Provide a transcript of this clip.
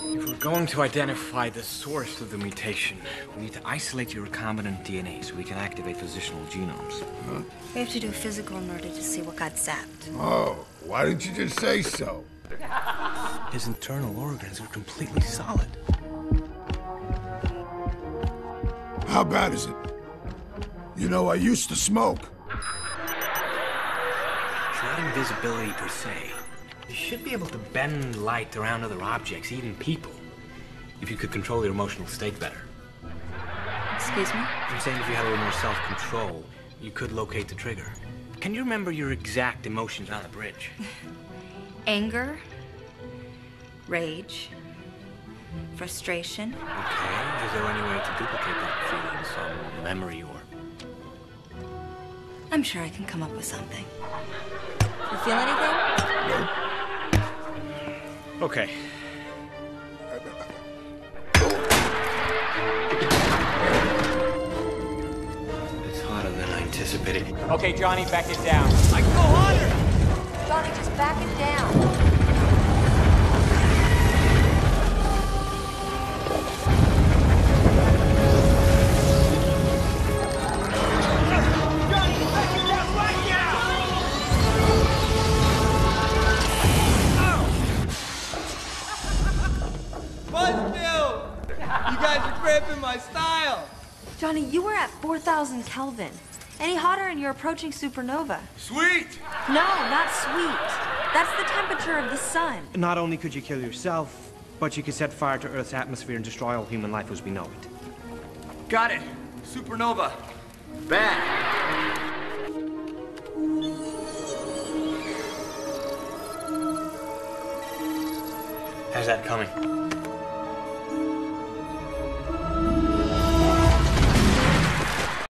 If we're going to identify the source of the mutation, we need to isolate your recombinant DNA so we can activate positional genomes. Huh? We have to do physical in order to see what got zapped. Oh, why didn't you just say so? His internal organs are completely solid. How bad is it? You know, I used to smoke. It's not invisibility per se. You should be able to bend light around other objects, even people, if you could control your emotional state better. Excuse me? I'm saying if you had a little more self-control, you could locate the trigger. Can you remember your exact emotions on the bridge? Anger, rage, frustration. Okay, is there any way to duplicate that feeling, some memory or... I'm sure I can come up with something. You feel anything? Nope. Okay. It's hotter than I anticipated. Okay, Johnny, back it down. I can go hotter! Johnny, just back it down. You guys are cramping my style. Johnny, you were at 4,000 Kelvin. Any hotter and you're approaching supernova. Sweet. No, not sweet. That's the temperature of the sun. Not only could you kill yourself, but you could set fire to Earth's atmosphere and destroy all human life as we know it. Got it. Supernova. Bad. How's that coming?